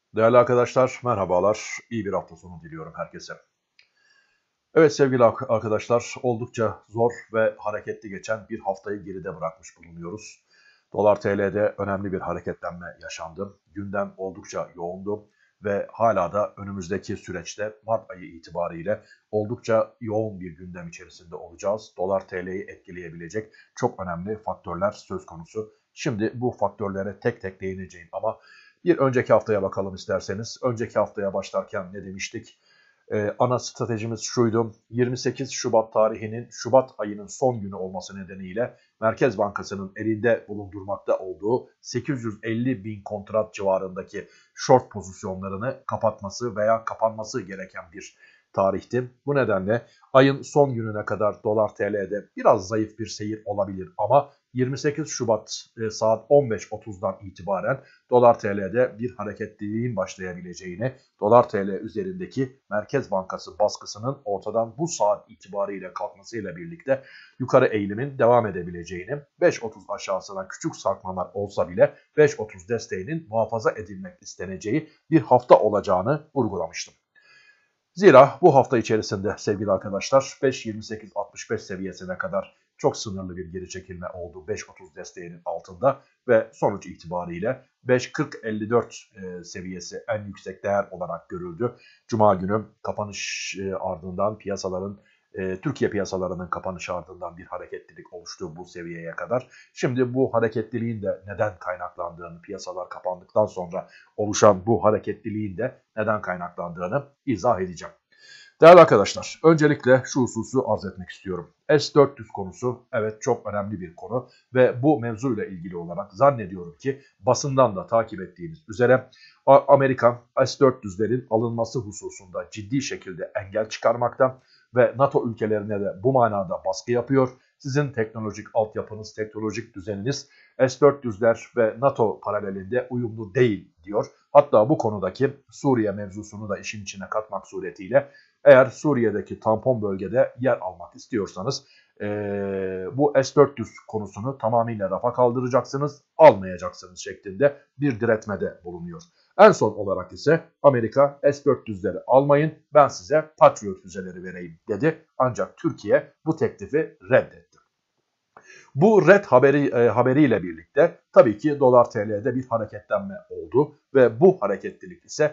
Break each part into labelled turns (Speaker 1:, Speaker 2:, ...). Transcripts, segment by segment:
Speaker 1: Değerli arkadaşlar, merhabalar. İyi bir hafta sonu diliyorum herkese. Evet sevgili arkadaşlar, oldukça zor ve hareketli geçen bir haftayı geride bırakmış bulunuyoruz. Dolar TL'de önemli bir hareketlenme yaşandı. Gündem oldukça yoğundu ve hala da önümüzdeki süreçte Mart ayı itibariyle oldukça yoğun bir gündem içerisinde olacağız. Dolar TL'yi etkileyebilecek çok önemli faktörler söz konusu. Şimdi bu faktörlere tek tek değineceğim ama bir önceki haftaya bakalım isterseniz. Önceki haftaya başlarken ne demiştik? Ana stratejimiz şuydu. 28 Şubat tarihinin Şubat ayının son günü olması nedeniyle Merkez Bankası'nın elinde bulundurmakta olduğu 850 bin kontrat civarındaki short pozisyonlarını kapatması veya kapanması gereken bir tarihti. Bu nedenle ayın son gününe kadar dolar TL'de biraz zayıf bir seyir olabilir ama 28 Şubat saat 15.30'dan itibaren dolar TL'de bir hareketliliğin başlayabileceğini, dolar TL üzerindeki Merkez Bankası baskısının ortadan bu saat itibariyle kalkmasıyla birlikte yukarı eğilimin devam edebileceğini, 5.30 aşağısına küçük sarkmalar olsa bile 5.30 desteğinin muhafaza edilmek isteneceği bir hafta olacağını vurgulamıştım. Zira bu hafta içerisinde sevgili arkadaşlar 5.28.65 seviyesine kadar çok sınırlı bir geri çekilme oldu 5.30 desteğinin altında ve sonuç itibariyle 5.40.54 seviyesi en yüksek değer olarak görüldü. Cuma günü kapanış ardından Türkiye piyasalarının kapanış ardından bir hareketlilik oluştu bu seviyeye kadar. Şimdi bu hareketliliğin de neden kaynaklandığını, piyasalar kapandıktan sonra oluşan bu hareketliliğin de neden kaynaklandığını izah edeceğim. Değerli arkadaşlar, öncelikle şu hususu arz etmek istiyorum. S-400 konusu evet çok önemli bir konu ve bu mevzuyla ilgili olarak zannediyorum ki basından da takip ettiğiniz üzere Amerika S-400'lerin alınması hususunda ciddi şekilde engel çıkarmakta ve NATO ülkelerine de bu manada baskı yapıyor. Sizin teknolojik altyapınız, teknolojik düzeniniz S-400'ler ve NATO paralelinde uyumlu değil diyor. Hatta bu konudaki Suriye mevzusunu da işin içine katmak suretiyle eğer Suriye'deki tampon bölgede yer almak istiyorsanız bu S-400 konusunu tamamıyla rafa kaldıracaksınız, almayacaksınız şeklinde bir diretmede bulunuyor. En son olarak ise Amerika S-400'leri almayın, ben size Patriot füzeleri vereyim dedi. Ancak Türkiye bu teklifi reddetti. Bu haberiyle birlikte tabii ki dolar TL'de bir hareketlenme oldu ve bu hareketlilik ise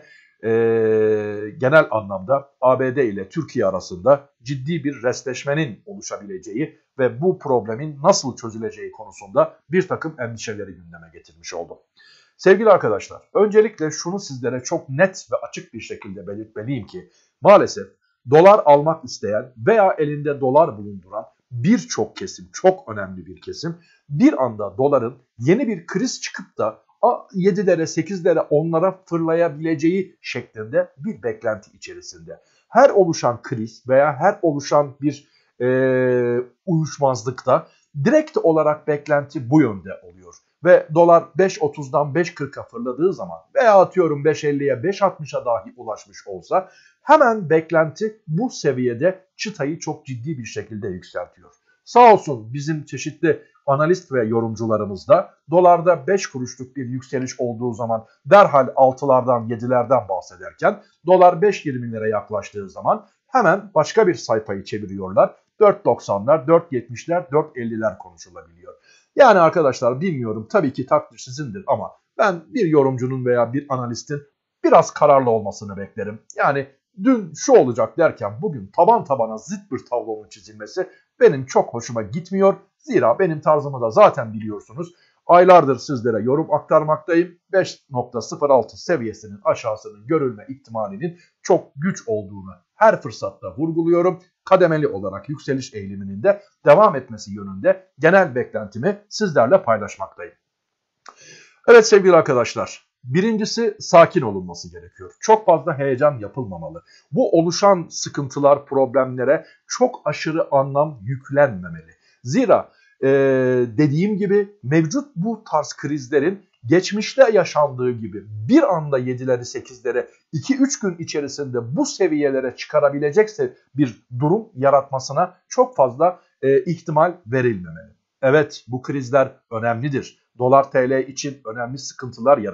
Speaker 1: genel anlamda ABD ile Türkiye arasında ciddi bir restleşmenin oluşabileceği ve bu problemin nasıl çözüleceği konusunda bir takım endişeleri gündeme getirmiş oldu. Sevgili arkadaşlar, öncelikle şunu sizlere çok net ve açık bir şekilde belirtmeliyim ki maalesef dolar almak isteyen veya elinde dolar bulunduran birçok kesim, çok önemli bir kesim bir anda doların yeni bir kriz çıkıp da 7'lere, 8'lere, 10'lara fırlayabileceği şeklinde bir beklenti içerisinde. Her oluşan kriz veya her oluşan bir uyuşmazlıkta direkt olarak beklenti bu yönde oluyor. Ve dolar 5.30'dan 5.40'a fırladığı zaman veya atıyorum 5.50'ye 5.60'a dahi ulaşmış olsa hemen beklenti bu seviyede çıtayı çok ciddi bir şekilde yükseltiyor. Sağ olsun bizim çeşitli analist ve yorumcularımız da dolarda 5 kuruşluk bir yükseliş olduğu zaman derhal 6'lardan 7'lerden bahsederken dolar 5.20'lere yaklaştığı zaman hemen başka bir sayfayı çeviriyorlar. 4.90'lar, 4.70'ler, 4.50'ler konuşulabiliyor. Yani arkadaşlar bilmiyorum tabii ki takdir sizindir ama ben bir yorumcunun veya bir analistin biraz kararlı olmasını beklerim. Yani dün şu olacak derken bugün taban tabana zıt bir tablonun çizilmesi benim çok hoşuma gitmiyor. Zira benim tarzımı da zaten biliyorsunuz. Aylardır sizlere yorum aktarmaktayım. 5.06 seviyesinin aşağısının görülme ihtimalinin çok güç olduğunu her fırsatta vurguluyorum. Kademeli olarak yükseliş eğiliminin de devam etmesi yönünde genel beklentimi sizlerle paylaşmaktayım. Evet sevgili arkadaşlar, birincisi sakin olunması gerekiyor. Çok fazla heyecan yapılmamalı. Bu oluşan sıkıntılar, problemlere çok aşırı anlam yüklenmemeli. Zira dediğim gibi mevcut bu tarz krizlerin geçmişte yaşandığı gibi bir anda 7'leri 8'lere 2-3 gün içerisinde bu seviyelere çıkarabilecekse bir durum yaratmasına çok fazla ihtimal verilmemeli. Evet bu krizler önemlidir. Dolar TL için önemli sıkıntılar yaratır.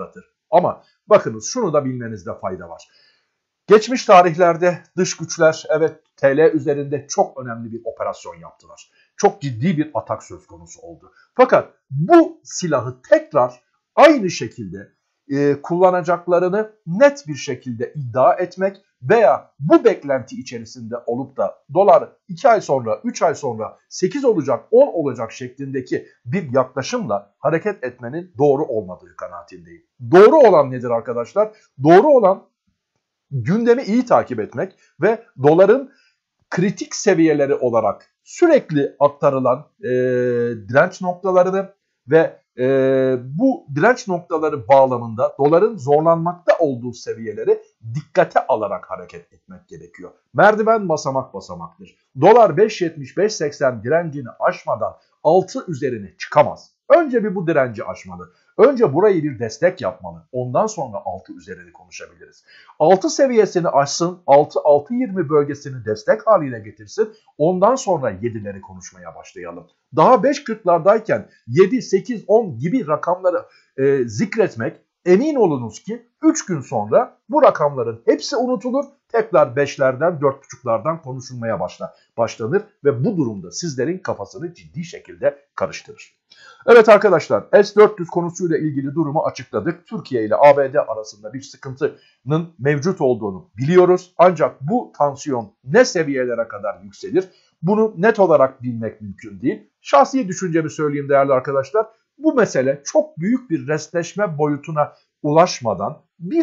Speaker 1: Ama bakınız şunu da bilmenizde fayda var. Geçmiş tarihlerde dış güçler evet TL üzerinde çok önemli bir operasyon yaptılar. Çok ciddi bir atak söz konusu oldu. Fakat bu silahı tekrar aynı şekilde kullanacaklarını net bir şekilde iddia etmek veya bu beklenti içerisinde olup da dolar 2 ay sonra, 3 ay sonra 8 olacak, 10 olacak şeklindeki bir yaklaşımla hareket etmenin doğru olmadığı kanaatindeyim. Doğru olan nedir arkadaşlar? Doğru olan gündemi iyi takip etmek ve doların kritik seviyeleri olarak sürekli aktarılan direnç noktalarını ve bu direnç noktaları bağlamında doların zorlanmakta olduğu seviyeleri dikkate alarak hareket etmek gerekiyor. Merdiven basamak basamaktır. Dolar 5.70-5.80 direncini aşmadan 6 üzerine çıkamaz. Önce bir bu direnci aşmalı. Önce burayı bir destek yapmalı. Ondan sonra 6 üzerini konuşabiliriz. 6 seviyesini aşsın, 6-6.20 bölgesini destek haline getirsin. Ondan sonra 7'leri konuşmaya başlayalım. Daha 5.40'lardayken 7, 8, 10 gibi rakamları zikretmek emin olunuz ki 3 gün sonra bu rakamların hepsi unutulur. Tekrar 5'lerden 4.5'lardan konuşulmaya başlanır ve bu durumda sizlerin kafasını ciddi şekilde karıştırır. Evet arkadaşlar S-400 konusuyla ilgili durumu açıkladık. Türkiye ile ABD arasında bir sıkıntının mevcut olduğunu biliyoruz. Ancak bu tansiyon ne seviyelere kadar yükselir? Bunu net olarak bilmek mümkün değil. Şahsi düşüncemi söyleyeyim değerli arkadaşlar. Bu mesele çok büyük bir restleşme boyutuna ulaşmadan bir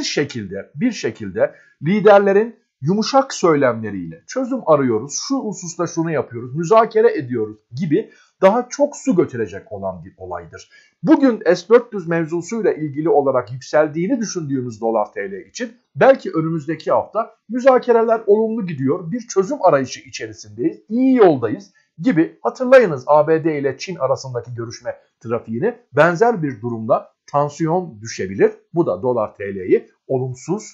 Speaker 1: şekilde liderlerin yumuşak söylemleriyle çözüm arıyoruz, şu hususta şunu yapıyoruz, müzakere ediyoruz gibi daha çok su götürecek olan bir olaydır. Bugün S-400 mevzusuyla ilgili olarak yükseldiğini düşündüğümüz dolar TL için belki önümüzdeki hafta müzakereler olumlu gidiyor, bir çözüm arayışı içerisindeyiz, iyi yoldayız gibi. Hatırlayınız ABD ile Çin arasındaki görüşme trafiğini, benzer bir durumda tansiyon düşebilir. Bu da dolar TL'yi olumsuz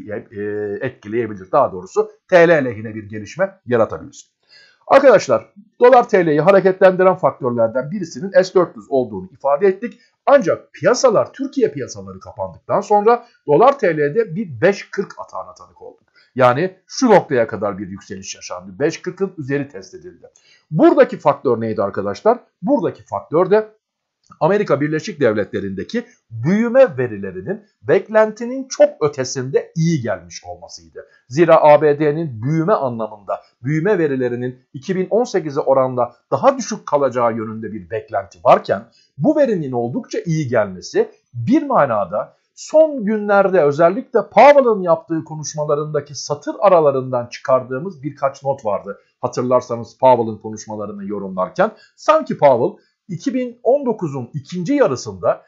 Speaker 1: etkileyebilir. Daha doğrusu TL lehine bir gelişme yaratabilir. Arkadaşlar dolar TL'yi hareketlendiren faktörlerden birisinin S-400 olduğunu ifade ettik. Ancak piyasalar, Türkiye piyasaları kapandıktan sonra dolar TL'de bir 5.40 atağına tanık olduk. Yani şu noktaya kadar bir yükseliş yaşandı. 5.40'ın üzeri test edildi. Buradaki faktör neydi arkadaşlar? Buradaki faktör de Amerika Birleşik Devletleri'ndeki büyüme verilerinin beklentinin çok ötesinde iyi gelmiş olmasıydı. Zira ABD'nin büyüme anlamında büyüme verilerinin 2018'e oranla daha düşük kalacağı yönünde bir beklenti varken bu verinin oldukça iyi gelmesi bir manada son günlerde özellikle Powell'ın yaptığı konuşmalarındaki satır aralarından çıkardığımız birkaç not vardı. Hatırlarsanız Powell'ın konuşmalarını yorumlarken sanki Powell 2019'un ikinci yarısında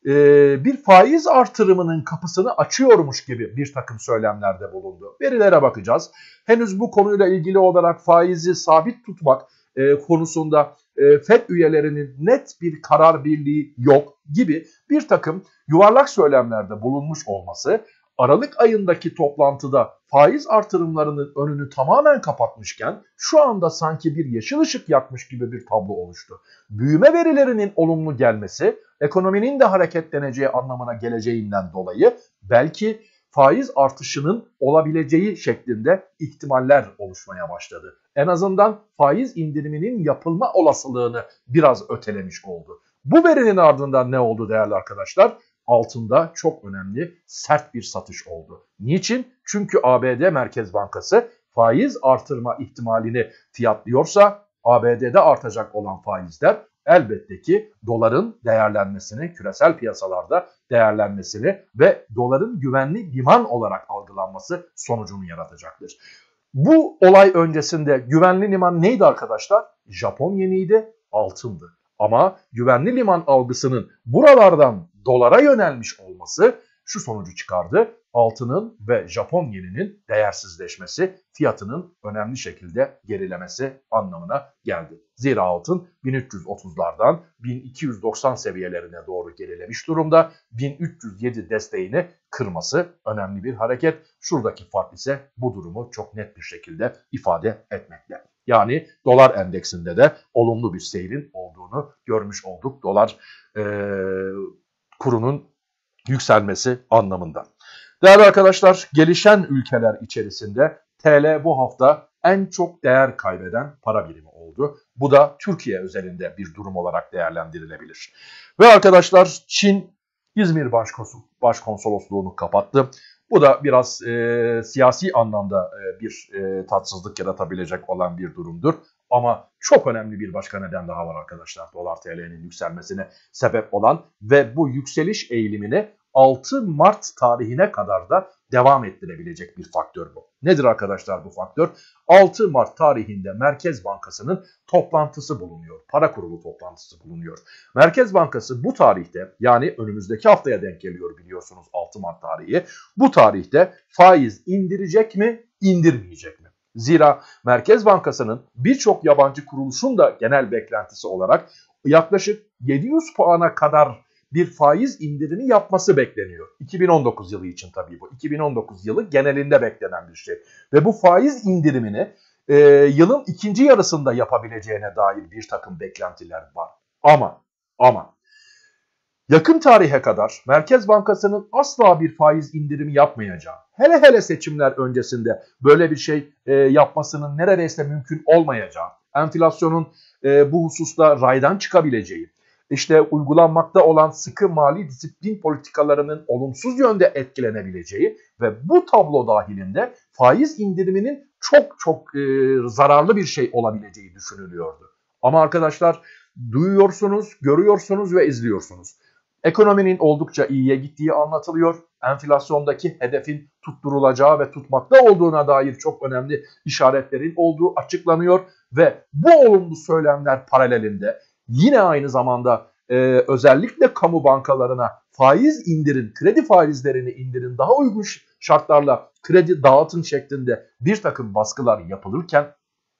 Speaker 1: bir faiz artırımının kapısını açıyormuş gibi bir takım söylemlerde bulundu. Verilere bakacağız. Henüz bu konuyla ilgili olarak faizi sabit tutmak konusunda FED üyelerinin net bir karar birliği yok gibi bir takım yuvarlak söylemlerde bulunmuş olması Aralık ayındaki toplantıda faiz artırımlarının önünü tamamen kapatmışken şu anda sanki bir yeşil ışık yakmış gibi bir tablo oluştu. Büyüme verilerinin olumlu gelmesi ekonominin de hareketleneceği anlamına geleceğinden dolayı belki faiz artışının olabileceği şeklinde ihtimaller oluşmaya başladı. En azından faiz indiriminin yapılma olasılığını biraz ötelemiş oldu. Bu verinin ardından ne oldu değerli arkadaşlar? Altında çok önemli sert bir satış oldu. Niçin? Çünkü ABD Merkez Bankası faiz artırma ihtimalini fiyatlıyorsa ABD'de artacak olan faizler elbette ki doların değerlenmesini, küresel piyasalarda değerlenmesini ve doların güvenli liman olarak algılanması sonucunu yaratacaktır. Bu olay öncesinde güvenli liman neydi arkadaşlar? Japon yeniydi, altındı. Ama güvenli liman algısının buralardan dolara yönelmiş olması şu sonucu çıkardı. Altının ve Japon yeninin değersizleşmesi, fiyatının önemli şekilde gerilemesi anlamına geldi. Zira altın 1330'lardan 1290 seviyelerine doğru gerilemiş durumda. 1307 desteğini kırması önemli bir hareket. Şuradaki fark ise bu durumu çok net bir şekilde ifade etmekte. Yani dolar endeksinde de olumlu bir seyrin olduğunu görmüş olduk. Dolar kurunun yükselmesi anlamında. Değerli arkadaşlar, gelişen ülkeler içerisinde TL bu hafta en çok değer kaybeden para birimi oldu. Bu da Türkiye özelinde bir durum olarak değerlendirilebilir. Ve arkadaşlar, Çin İzmir Başkonsolosluğunu kapattı. Bu da biraz siyasi anlamda bir tatsızlık yaratabilecek olan bir durumdur. Ama çok önemli bir başka neden daha var arkadaşlar. Dolar TL'nin yükselmesine sebep olan ve bu yükseliş eğilimini 6 Mart tarihine kadar da devam ettirebilecek bir faktör bu. Nedir arkadaşlar bu faktör? 6 Mart tarihinde Merkez Bankası'nın toplantısı bulunuyor. Para kurulu toplantısı bulunuyor. Merkez Bankası bu tarihte, yani önümüzdeki haftaya denk geliyor biliyorsunuz 6 Mart tarihi. Bu tarihte faiz indirecek mi, indirmeyecek mi? Zira Merkez Bankası'nın birçok yabancı kuruluşun da genel beklentisi olarak yaklaşık 700 puana kadar bir faiz indirimi yapması bekleniyor. 2019 yılı için tabii bu. 2019 yılı genelinde beklenen bir şey. Ve bu faiz indirimini yılın ikinci yarısında yapabileceğine dair bir takım beklentiler var. Ama yakın tarihe kadar Merkez Bankası'nın asla bir faiz indirimi yapmayacağı, hele seçimler öncesinde böyle bir şey yapmasının neredeyse mümkün olmayacağı, enflasyonun bu hususta raydan çıkabileceği, İşte uygulanmakta olan sıkı mali disiplin politikalarının olumsuz yönde etkilenebileceği ve bu tablo dahilinde faiz indiriminin çok zararlı bir şey olabileceği düşünülüyordu. Ama arkadaşlar, duyuyorsunuz, görüyorsunuz ve izliyorsunuz. Ekonominin oldukça iyiye gittiği anlatılıyor. Enflasyondaki hedefin tutturulacağı ve tutmakta olduğuna dair çok önemli işaretlerin olduğu açıklanıyor ve bu olumlu söylemler paralelinde yine aynı zamanda özellikle kamu bankalarına faiz indirin, kredi faizlerini indirin, daha uygun şartlarla kredi dağıtın şeklinde bir takım baskılar yapılırken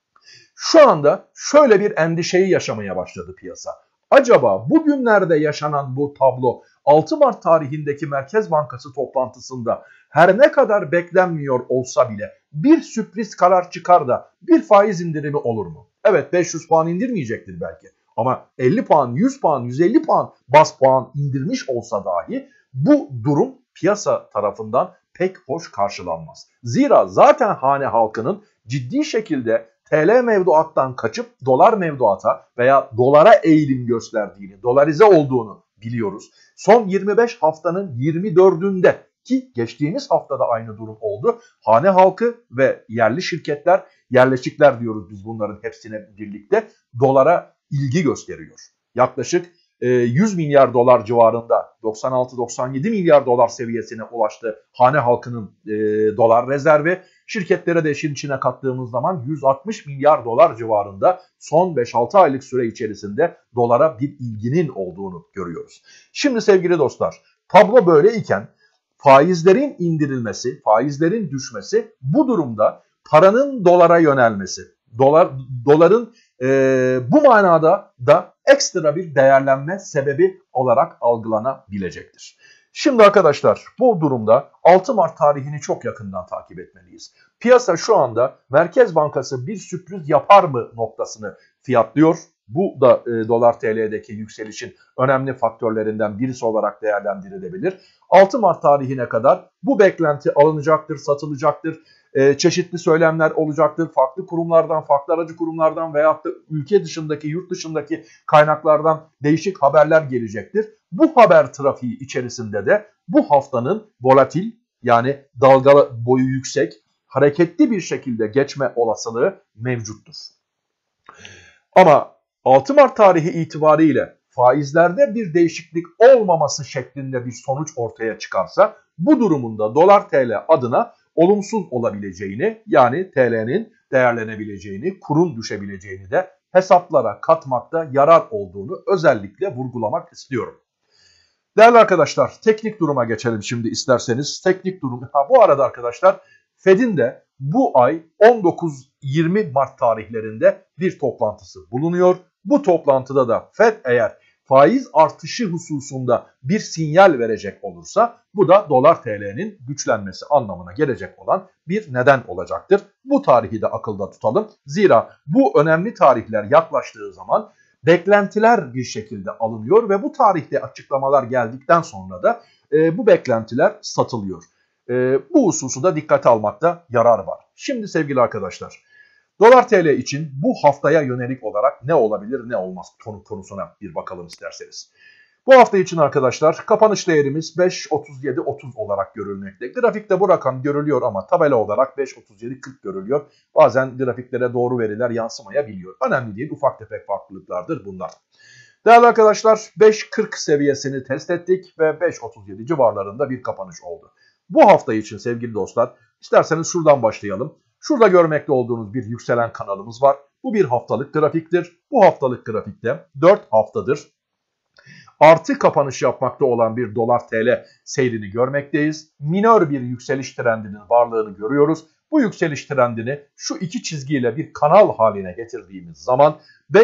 Speaker 1: şu anda şöyle bir endişeyi yaşamaya başladı piyasa. Acaba bugünlerde yaşanan bu tablo 6 Mart tarihindeki Merkez Bankası toplantısında her ne kadar beklenmiyor olsa bile bir sürpriz karar çıkar da bir faiz indirimi olur mu? Evet, 500 puan indirmeyecektir belki. Ama 50 puan, 100 puan, 150 puan bas puan indirmiş olsa dahi bu durum piyasa tarafından pek hoş karşılanmaz. Zira zaten hane halkının ciddi şekilde TL mevduattan kaçıp dolar mevduata veya dolara eğilim gösterdiğini, dolarize olduğunu biliyoruz. Son 25 haftanın 24'ünde ki geçtiğimiz haftada aynı durum oldu. Hane halkı ve yerli şirketler, yerleşikler diyoruz biz bunların hepsine birlikte, dolara ilgi gösteriyor. Yaklaşık 100 milyar dolar civarında 96-97 milyar dolar seviyesine ulaştı hane halkının dolar rezervi. Şirketlere de işin içine kattığımız zaman 160 milyar dolar civarında son 5-6 aylık süre içerisinde dolara bir ilginin olduğunu görüyoruz. Şimdi sevgili dostlar, tablo böyleyken faizlerin indirilmesi, faizlerin düşmesi, bu durumda paranın dolara yönelmesi, doların bu manada da ekstra bir değerlenme sebebi olarak algılanabilecektir. Şimdi arkadaşlar, bu durumda 6 Mart tarihini çok yakından takip etmeliyiz. Piyasa şu anda Merkez Bankası bir sürpriz yapar mı noktasını fiyatlıyor. Bu da dolar TL'deki yükselişin önemli faktörlerinden birisi olarak değerlendirilebilir. 6 Mart tarihine kadar bu beklenti alınacaktır, satılacaktır. Çeşitli söylemler olacaktır. Farklı kurumlardan, farklı aracı kurumlardan veyahut da ülke dışındaki, yurt dışındaki kaynaklardan değişik haberler gelecektir. Bu haber trafiği içerisinde de bu haftanın volatil, yani dalga boyu yüksek, hareketli bir şekilde geçme olasılığı mevcuttur. Ama 6 Mart tarihi itibariyle faizlerde bir değişiklik olmaması şeklinde bir sonuç ortaya çıkarsa bu durumunda dolar TL adına olumsuz olabileceğini, yani TL'nin değerlenebileceğini, kurun düşebileceğini de hesaplara katmakta yarar olduğunu özellikle vurgulamak istiyorum. Değerli arkadaşlar, teknik duruma geçelim şimdi isterseniz. Teknik durum. Bu arada arkadaşlar, Fed'in de bu ay 19-20 Mart tarihlerinde bir toplantısı bulunuyor. Bu toplantıda da Fed eğer faiz artışı hususunda bir sinyal verecek olursa bu da dolar TL'nin güçlenmesi anlamına gelecek olan bir neden olacaktır. Bu tarihi de akılda tutalım. Zira bu önemli tarihler yaklaştığı zaman beklentiler bir şekilde alınıyor ve bu tarihte açıklamalar geldikten sonra da bu beklentiler satılıyor. Bu hususu da dikkate almakta yarar var. Şimdi sevgili arkadaşlar, Dolar TL için bu haftaya yönelik olarak ne olabilir ne olmaz konusuna bir bakalım isterseniz. Bu hafta için arkadaşlar kapanış değerimiz 5.37.30 olarak görülmekte. Grafikte bu rakam görülüyor ama tabela olarak 5.37.40 görülüyor. Bazen grafiklere doğru veriler yansımayabiliyor. Önemli değil, ufak tefek farklılıklardır bunlar. Değerli arkadaşlar, 5.40 seviyesini test ettik ve 5.37 civarlarında bir kapanış oldu. Bu hafta için sevgili dostlar, isterseniz şuradan başlayalım. Şurada görmekte olduğunuz bir yükselen kanalımız var. Bu bir haftalık grafiktir. Bu haftalık grafikte 4 haftadır artı kapanış yapmakta olan bir dolar TL seyrini görmekteyiz. Minör bir yükseliş trendinin varlığını görüyoruz. Bu yükseliş trendini şu iki çizgiyle bir kanal haline getirdiğimiz zaman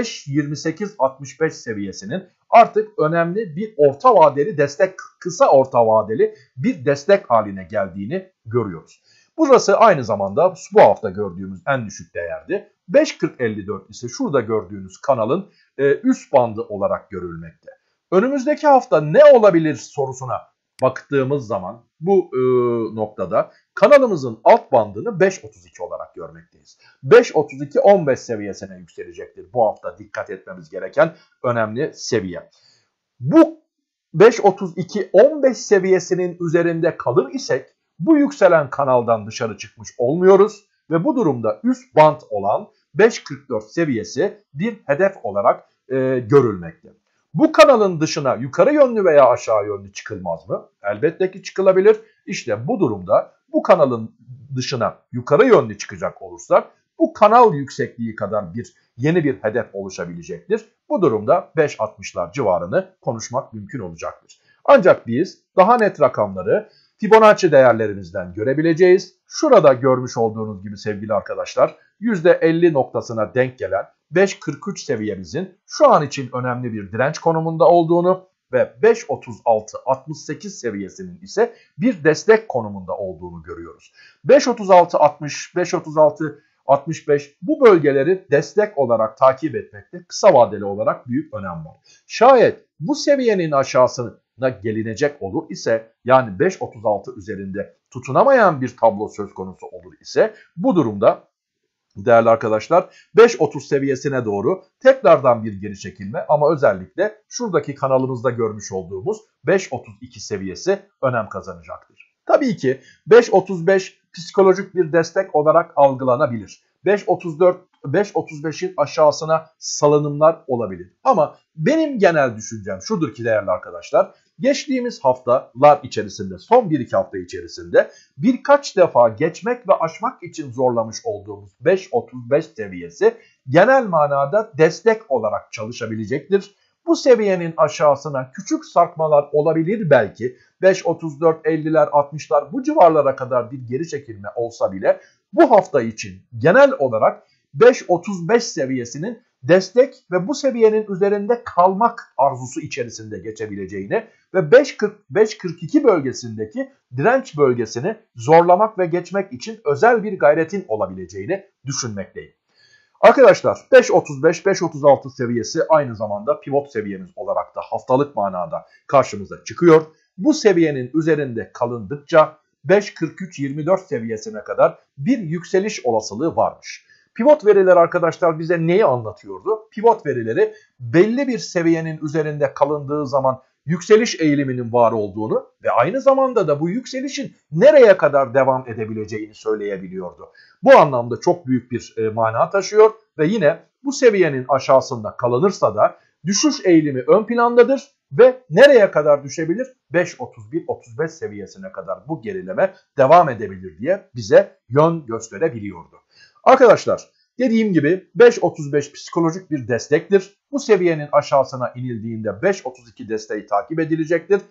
Speaker 1: 5.28.65 seviyesinin artık önemli bir orta vadeli destek, kısa orta vadeli bir destek haline geldiğini görüyoruz. Burası aynı zamanda bu hafta gördüğümüz en düşük değerdi. 5.40.54 ise şurada gördüğünüz kanalın üst bandı olarak görülmekte. Önümüzdeki hafta ne olabilir sorusuna baktığımız zaman bu noktada kanalımızın alt bandını 5.32 olarak görmekteyiz. 5.32-15 seviyesine yükselecektir bu hafta dikkat etmemiz gereken önemli seviye. Bu 5.32-15 seviyesinin üzerinde kalır isek bu yükselen kanaldan dışarı çıkmış olmuyoruz ve bu durumda üst band olan 5.44 seviyesi bir hedef olarak görülmekte. Bu kanalın dışına yukarı yönlü veya aşağı yönlü çıkılmaz mı? Elbette ki çıkılabilir. İşte bu durumda bu kanalın dışına yukarı yönlü çıkacak olursak bu kanal yüksekliği kadar yeni bir hedef oluşabilecektir. Bu durumda 5.60'lar civarını konuşmak mümkün olacaktır. Ancak biz daha net rakamları Fibonacci değerlerimizden görebileceğiz. Şurada görmüş olduğunuz gibi sevgili arkadaşlar %50 noktasına denk gelen 5.43 seviyemizin şu an için önemli bir direnç konumunda olduğunu ve 5.36-68 seviyesinin ise bir destek konumunda olduğunu görüyoruz. 5.36-60, 5.36-65 bu bölgeleri destek olarak takip etmekte kısa vadeli olarak büyük önem var. Şayet bu seviyenin aşağısına gelinecek olur ise yani 5.36 üzerinde tutunamayan bir tablo söz konusu olur ise bu durumda değerli arkadaşlar 5.30 seviyesine doğru tekrardan bir geri çekilme ama özellikle şuradaki kanalımızda görmüş olduğumuz 5.32 seviyesi önem kazanacaktır. Tabii ki 5.35 psikolojik bir destek olarak algılanabilir. 5.35'in aşağısına salınımlar olabilir. Ama benim genel düşüncem şudur ki değerli arkadaşlar, geçtiğimiz haftalar içerisinde, son 1-2 hafta içerisinde birkaç defa geçmek ve aşmak için zorlamış olduğumuz 5.35 seviyesi genel manada destek olarak çalışabilecektir. Bu seviyenin aşağısına küçük sarkmalar olabilir belki. 5.34, 50'ler, 60'lar bu civarlara kadar bir geri çekilme olsa bile bu hafta için genel olarak 5.35 seviyesinin destek ve bu seviyenin üzerinde kalmak arzusu içerisinde geçebileceğini ve 5.40-5.42 bölgesindeki direnç bölgesini zorlamak ve geçmek için özel bir gayretin olabileceğini düşünmekteyim. Arkadaşlar 5.35-5.36 seviyesi aynı zamanda pivot seviyemiz olarak da haftalık manada karşımıza çıkıyor. Bu seviyenin üzerinde kalındıkça 5.43-24 seviyesine kadar bir yükseliş olasılığı varmış. Pivot veriler arkadaşlar bize neyi anlatıyordu? Pivot verileri belli bir seviyenin üzerinde kalındığı zaman yükseliş eğiliminin var olduğunu ve aynı zamanda da bu yükselişin nereye kadar devam edebileceğini söyleyebiliyordu. Bu anlamda çok büyük bir mana taşıyor ve yine bu seviyenin aşağısında kalınırsa da düşüş eğilimi ön plandadır ve nereye kadar düşebilir? 5.31-35 seviyesine kadar bu gerileme devam edebilir diye bize yön gösterebiliyordu. Arkadaşlar dediğim gibi 5.35 psikolojik bir destektir. Bu seviyenin aşağısına inildiğinde 5.32 desteği takip edilecektir.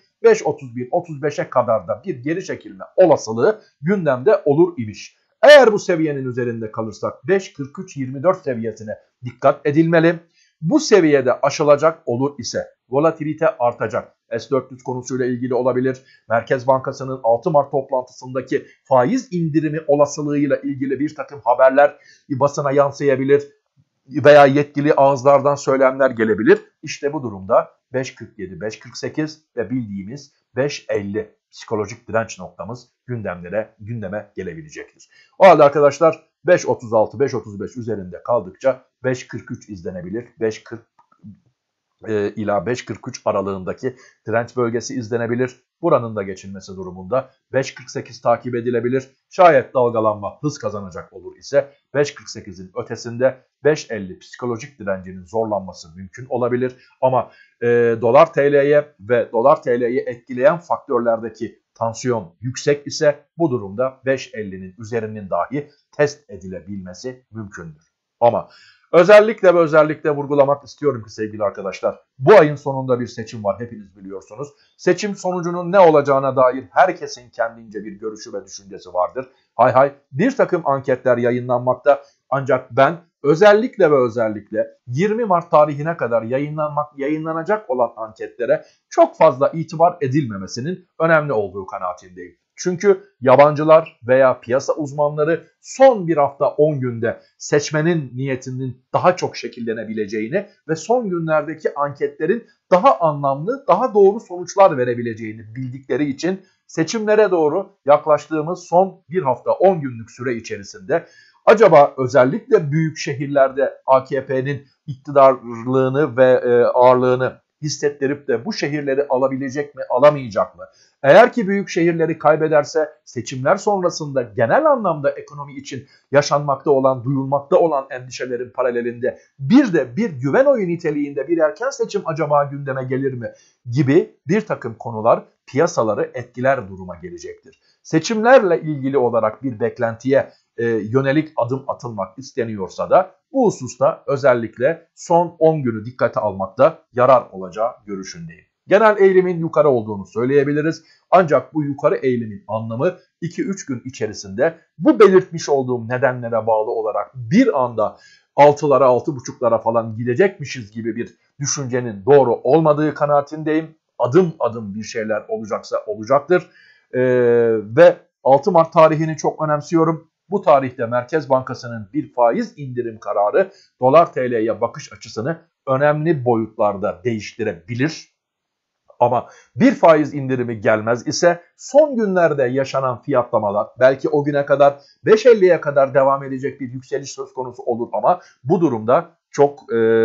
Speaker 1: 5.31-35'e kadar da bir geri çekilme olasılığı gündemde olur imiş. Eğer bu seviyenin üzerinde kalırsak 5.43-24 seviyesine dikkat edilmeli. Bu seviyede aşılacak olur ise volatilite artacak. S-400 konusuyla ilgili olabilir. Merkez Bankası'nın 6 Mart toplantısındaki faiz indirimi olasılığıyla ilgili bir takım haberler basına yansıyabilir veya yetkili ağızlardan söylemler gelebilir. İşte bu durumda 5.47, 5.48 ve bildiğimiz 5.50 psikolojik direnç noktamız gündeme gelebilecektir. O halde arkadaşlar 5.36, 5.35 üzerinde kaldıkça 5.43 izlenebilir. 5.40 ila 5.43 aralığındaki direnç bölgesi izlenebilir. Buranın da geçilmesi durumunda 5.48 takip edilebilir. Şayet dalgalanma hız kazanacak olur ise 5.48'in ötesinde 5.50 psikolojik direncinin zorlanması mümkün olabilir. Ama dolar TL'ye ve dolar TL'yi etkileyen faktörlerdeki tansiyon yüksek ise bu durumda 5.50'nin üzerinin dahi test edilebilmesi mümkündür. Ama özellikle vurgulamak istiyorum ki sevgili arkadaşlar, bu ayın sonunda bir seçim var, hepiniz biliyorsunuz. Seçim sonucunun ne olacağına dair herkesin kendince bir görüşü ve düşüncesi vardır. Bir takım anketler yayınlanmakta, ancak ben özellikle 20 Mart tarihine kadar yayınlanacak olan anketlere çok fazla itibar edilmemesinin önemli olduğu kanaatindeyim. Çünkü yabancılar veya piyasa uzmanları son bir hafta 10 günde seçmenin niyetinin daha çok şekillenebileceğini ve son günlerdeki anketlerin daha anlamlı, daha doğru sonuçlar verebileceğini bildikleri için seçimlere doğru yaklaştığımız son bir hafta 10 günlük süre içerisinde acaba özellikle büyük şehirlerde AKP'nin iktidarlığını ve ağırlığını hissettirip de bu şehirleri alabilecek mi, alamayacak mı? Eğer ki büyük şehirleri kaybederse seçimler sonrasında genel anlamda ekonomi için yaşanmakta olan, duyulmakta olan endişelerin paralelinde bir güven oyu niteliğinde bir erken seçim acaba gündeme gelir mi gibi bir takım konular piyasaları etkiler duruma gelecektir. Seçimlerle ilgili olarak bir beklentiye yönelik adım atılmak isteniyorsa da bu hususta özellikle son 10 günü dikkate almakta yarar olacağı görüşündeyim. Genel eğilimin yukarı olduğunu söyleyebiliriz. Ancak bu yukarı eğilimin anlamı 2-3 gün içerisinde bu belirtmiş olduğum nedenlere bağlı olarak bir anda 6'lara 6.5'lara falan gidecekmişiz gibi bir düşüncenin doğru olmadığı kanaatindeyim. Adım adım bir şeyler olacaksa olacaktır. Ve 6 Mart tarihini çok önemsiyorum. Bu tarihte Merkez Bankası'nın bir faiz indirim kararı dolar TL'ye bakış açısını önemli boyutlarda değiştirebilir. Ama bir faiz indirimi gelmez ise son günlerde yaşanan fiyatlamalar belki o güne kadar 5.50'ye kadar devam edecek bir yükseliş söz konusu olur ama bu durumda çok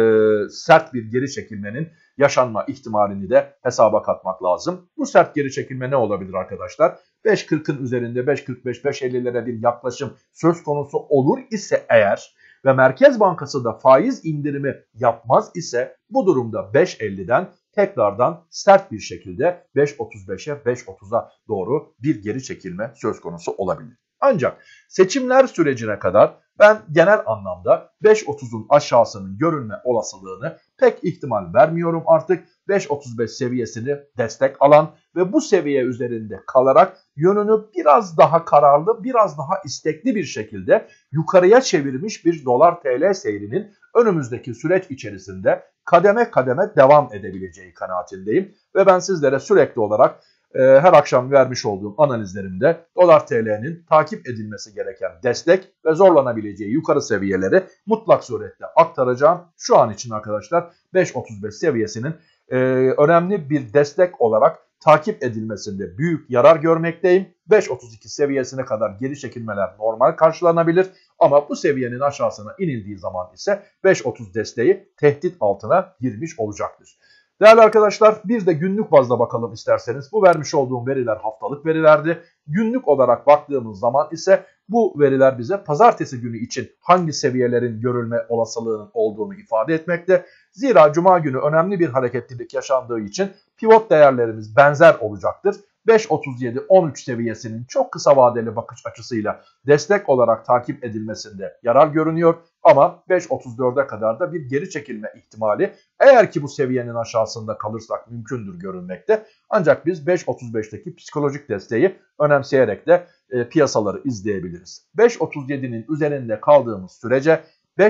Speaker 1: sert bir geri çekilmenin yaşanma ihtimalini de hesaba katmak lazım. Bu sert geri çekilme ne olabilir arkadaşlar? 5.40'ın üzerinde 5.45, 5.50'lere bir yaklaşım söz konusu olur ise eğer ve Merkez Bankası da faiz indirimi yapmaz ise bu durumda 5.50'den tekrardan sert bir şekilde 5.35'e 5.30'a doğru bir geri çekilme söz konusu olabilir. Ancak seçimler sürecine kadar ben genel anlamda 5.30'un aşağısının görünme olasılığını pek ihtimal vermiyorum artık. 5.35 seviyesini destek alan ve bu seviye üzerinde kalarak yönünü biraz daha kararlı, biraz daha istekli bir şekilde yukarıya çevirmiş bir dolar TL seyrinin önümüzdeki süreç içerisinde kademe kademe devam edebileceği kanaatindeyim. Ve ben sizlere sürekli olarak her akşam vermiş olduğum analizlerimde dolar TL'nin takip edilmesi gereken destek ve zorlanabileceği yukarı seviyeleri mutlak surette aktaracağım. Şu an için arkadaşlar 5.35 seviyesinin önemli bir destek olarak takip edilmesinde büyük yarar görmekteyim. 5.32 seviyesine kadar geri çekilmeler normal karşılanabilir ama bu seviyenin aşağısına inildiği zaman ise 5.30 desteği tehdit altına girmiş olacaktır. Değerli arkadaşlar, bir de günlük bazda bakalım isterseniz. Bu vermiş olduğum veriler haftalık verilerdi. Günlük olarak baktığımız zaman ise bu veriler bize pazartesi günü için hangi seviyelerin görülme olasılığının olduğunu ifade etmekte. Zira cuma günü önemli bir hareketlilik yaşandığı için pivot değerlerimiz benzer olacaktır. 5.37-13 seviyesinin çok kısa vadeli bakış açısıyla destek olarak takip edilmesinde yarar görünüyor. Ama 5.34'e kadar da bir geri çekilme ihtimali eğer ki bu seviyenin aşağısında kalırsak mümkündür görünmekte. Ancak biz 5.35'teki psikolojik desteği önemseyerek de piyasaları izleyebiliriz. 5.37'nin üzerinde kaldığımız sürece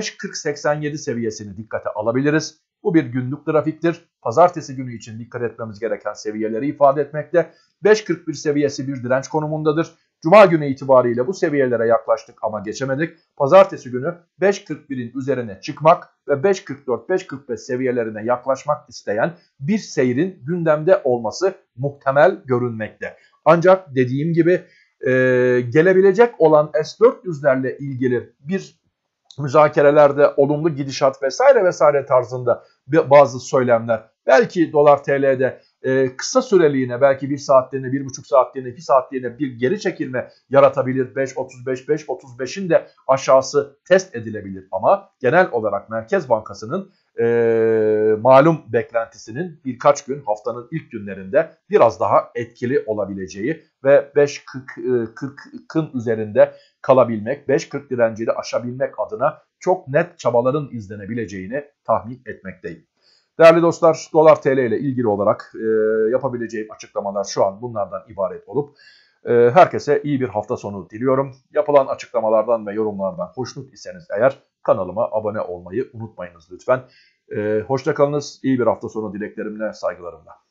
Speaker 1: 5.40-87 seviyesini dikkate alabiliriz. Bu bir günlük grafiktir. Pazartesi günü için dikkat etmemiz gereken seviyeleri ifade etmekte. 5.41 seviyesi bir direnç konumundadır. Cuma günü itibariyle bu seviyelere yaklaştık ama geçemedik. Pazartesi günü 5.41'in üzerine çıkmak ve 5.44-5.45 seviyelerine yaklaşmak isteyen bir seyrin gündemde olması muhtemel görünmekte. Ancak dediğim gibi gelebilecek olan S-400'lerle ilgili bir müzakerelerde olumlu gidişat vesaire vesaire tarzında bazı söylemler, belki dolar TL'de kısa süreliğine, belki 1 saatliğine, 1,5 saatliğine, 2 saatliğine bir geri çekilme yaratabilir. 5.35, 5.35'in de aşağısı test edilebilir ama genel olarak Merkez Bankası'nın malum beklentisinin birkaç gün, haftanın ilk günlerinde biraz daha etkili olabileceği ve 5.40'ın üzerinde kalabilmek, 5.40 direncini aşabilmek adına çok net çabaların izlenebileceğini tahmin etmekteyim. Değerli dostlar, dolar TL ile ilgili olarak yapabileceğim açıklamalar şu an bunlardan ibaret olup herkese iyi bir hafta sonu diliyorum. Yapılan açıklamalardan ve yorumlardan hoşnut iseniz eğer kanalıma abone olmayı unutmayınız lütfen. Hoşça kalınız, iyi bir hafta sonu dileklerimle, saygılarımla.